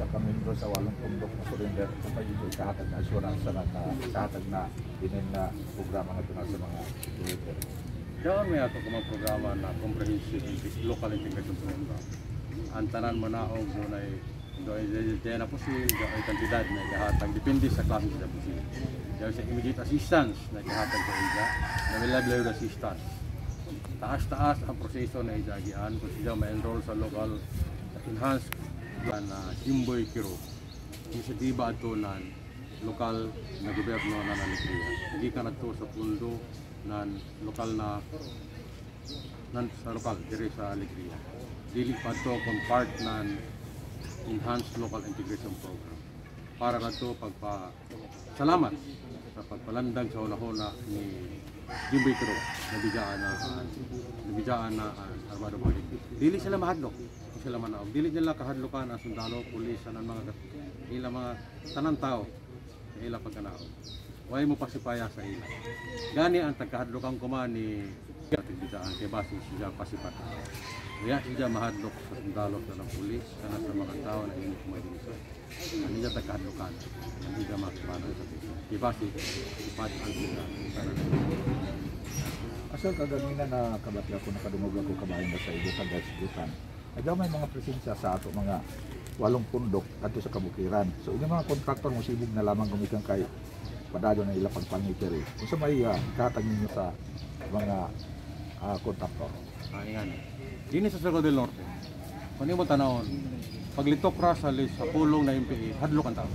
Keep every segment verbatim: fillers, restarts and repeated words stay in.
sa kamindro sa walong pundok na surrender kung may ito ikahatag na assurance na ikahatag na dinin na programa nga ito sa mga delivery. Diyan may ato kumang programa na comprehensive local integration program. Ang tanan mo na og doon ay doon ay na pusil, doon ay kantidad na ikahatag depende sa klase sa pusil. Diyan sa immediate assistance na ikahatag sa ija, na may livelihood assistance. Taas-taas ang proseso na ijagian kung siya ma-enroll sa local enhanced na Jimboy Kiro. Inisiatiba atunan lokal na gobyerno na Alegria. Hindi ka na ito sa pundo ng lokal na nan sa lokal diri sa Alegria. Dili pa ito kung part ng enhanced local integration program. Para na ito pagpa salamat sa pagpalandang sa una-una ni Jimboy Kiro na bigaan na nabijaan na uh, armado body. Dili sila mahadlok, sila manaog. Dili nila kahadlokan ang sundalo, pulis, ang mga ila mga tanang tao sa ila pagkanaog. Way mo pasipaya sa ila. Gani ang tagkahadlokan ko man ni bidaan kay base siya pasipata. Kaya siya mahadlok sa sundalo sa ng pulis, kana sa mga tao na ini kumadinso. Ani siya tagkahadlokan. Ani siya makapana sa piso. Kay base ipat ang sila. Asal kaganina na kabatla ko nakadungog ako kabayan na sa igutan dahil sigutan. Agaw may mga presensya sa ato mga walong pundok kadto sa kabukiran. So yung mga kontraktor mo sibog na lamang gumikan kay padado na ila pagpangitiri. Kung sa may uh, katag ninyo sa mga uh, kontraktor. Ah, yan. Dini sa Surigao del Norte. Kung mo tanawon, paglitok ra sa list sa pulong na M P A, hadlok ang tao.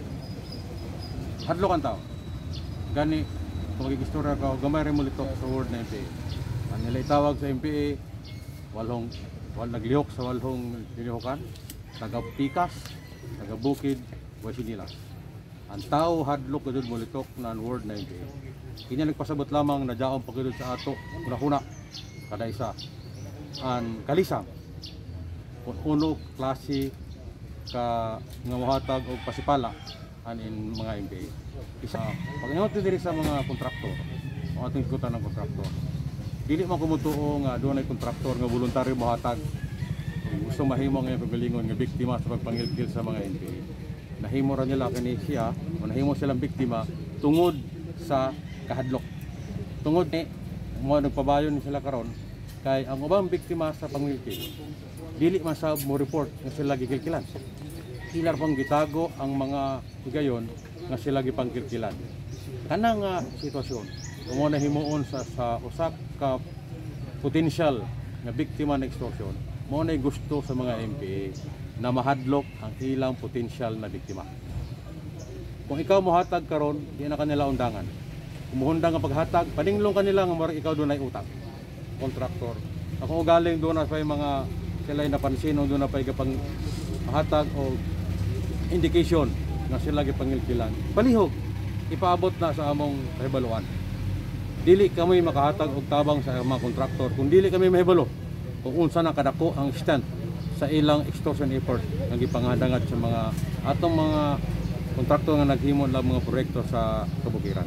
Hadlok ang tao. Gani kung mag-istorya ka, gamay rin mo litok sa word na M P A. Ang nila itawag sa M P A, walhong, wal naglihok sa walhong lilihokan, taga-pikas, taga-bukid, wasinilas. Ang tao hadlok ka doon mo litok na word na M P A. Kanya nagpasabot lamang na daong pagkudod sa ato, una-una, kada isa. Ang kalisang, kung uno klase ka nga mahatag o pasipala, anin mga M P A. Isa, pag ingot diri sa mga kontraktor, ang ating ikutan ng kontraktor, dili man kumutuo nga doon ay kontraktor nga voluntaryo mohatag. Gusto mahimo nga pagalingon nga biktima sa pagpangilkil sa mga M P A. Nahimo ra nila kani siya, o nahimo silang biktima tungod sa kahadlok. Tungod ni mo nagpabayon sila karon kay ang ubang biktima sa pangilkil dili man sa mo report nga sila gikilkilan. Ilar pang gitago ang mga higayon nga sila gipangkilkilan. Kanang uh, sitwasyon mo na himuon sa sa usak ka potential nga biktima ng extortion, mo na gusto sa mga M P A na mahadlok ang ilang potential na biktima. Kung ikaw mohatag karon, di na kanila undangan. Kung muhundang ang paghatag, paninglong kanila nga murag ikaw doon ay utang. Kontraktor. Ako galing doon na pa mga sila napansin o doon na pa ikapang hatag o indication nga sila gipangilkilan. Palihog, ipaabot na sa among kahibaluan. Dili kami makahatag og tabang sa mga kontraktor kung dili kami mahibalo kung unsa na kadako ang extent sa ilang extortion effort nga gipangadangat sa mga atong mga kontraktor nga naghimo lang mga proyekto sa kabukiran.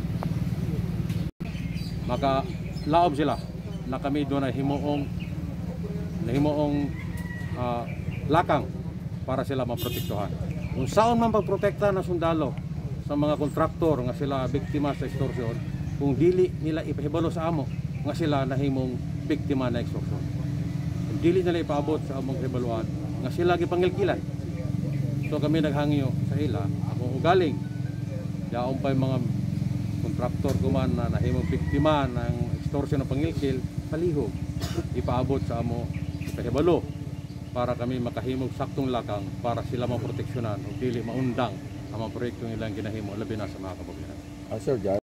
Maka laob sila na kami doon na himuong na himuong uh, lakang para sila maprotektuhan. Kung saan man pagprotekta ng sundalo sa mga kontraktor nga sila biktima sa extortion, kung dili nila ipahibalo sa amo nga sila nahimong biktima na extortion. Kung dili nila ipaabot sa among hibaluan nga sila gipangilkilan. So kami naghangyo sa ila, ako ugaling yaon pa mga kontraktor kuman na nahimong biktima ng extortion ng pangilkil, palihog ipaabot sa amo ipahibalo para kami makahimog saktong lakang para sila maproteksyonan o dili maundang ang mga proyekto nilang ginahimo labi na sa mga kababayan. Uh, Sir Jar